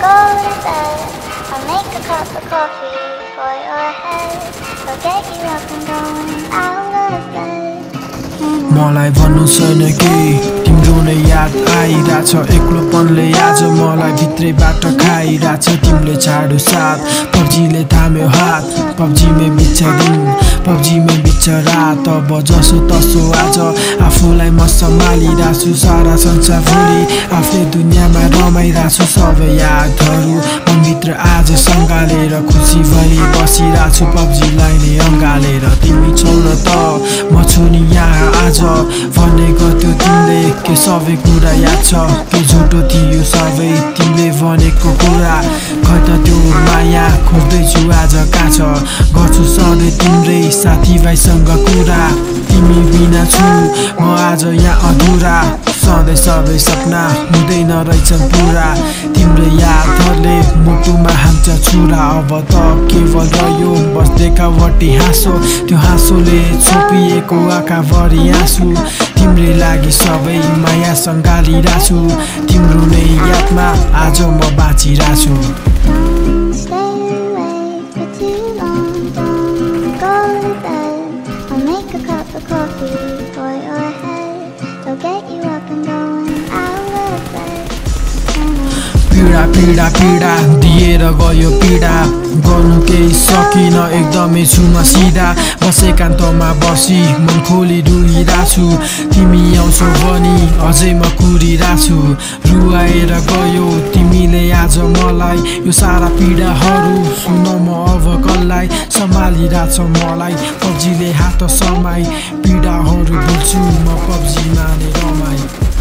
go to bed. I'll make a cup of coffee for your head. I'll get you up and going out of bed. मलाई भन्नु छैन के तिम्रो नै याद आइरहेछ एक्लोपनले आज मलाई भित्रैबाट खाइरहेछ तिमीले छाडो साथ पब्जीले थाम्यो हात पब्जीमै बित्छ दिन पब्जीमै बित्छ रात अब जसो तसो आज आफूलाई म सम्हालिरहेछु सारा संसार भुली आफ्नै दुनियाँमा रमाइरहेछु सबै यादहरू मनभित्र आज सँगालेर खुसी भई बसिरहेछु पब्जीलाई नै अँगालेर तिमी छौ न त म छु नि यहाँ आज भनेको त्यो तिमीले के सबै कुरा याद छ के झुटो थियो सबै तिमीले भनेको कुरा खै त त्यो माया खोज्दैछु आज कहाँ छ गर्छु सधैँ तिम्रै साथीभाइसँग कुरा तिमी बिना छु म आज यहाँ अधुरा सधैँ सबै सपना हुँदैन रहेछन् पुरा तिम्रो यादहरूले मुटुमा हान्छ छुरा अब त केवल रह्यो बस देखावटी हाँसो त्यो हाँसोले छोपिएको आँखाभरि आँसु तिम्रै लागि सबै माया सँगालिरहेछु तिम्रो नै यादमा आज म बाँचिरहेछु पीडा पीडा दिएर गयो पीडा गर्नु केही सकिन एकदमै छु म सिधा बस एकान्तमा बसी मन खोली रुइरहेछु तिमी आउँछौ भनी अझै म कुरिरहेछु रुवाएर गयो तिमीले आज मलाई यो सारा पीडाहरू सुन म अब कसलाई सम्हालिरहेछ मलाई पब्जीले हात समाई पीडाहरू बुझ्छु म पब्जीमा नै रमाई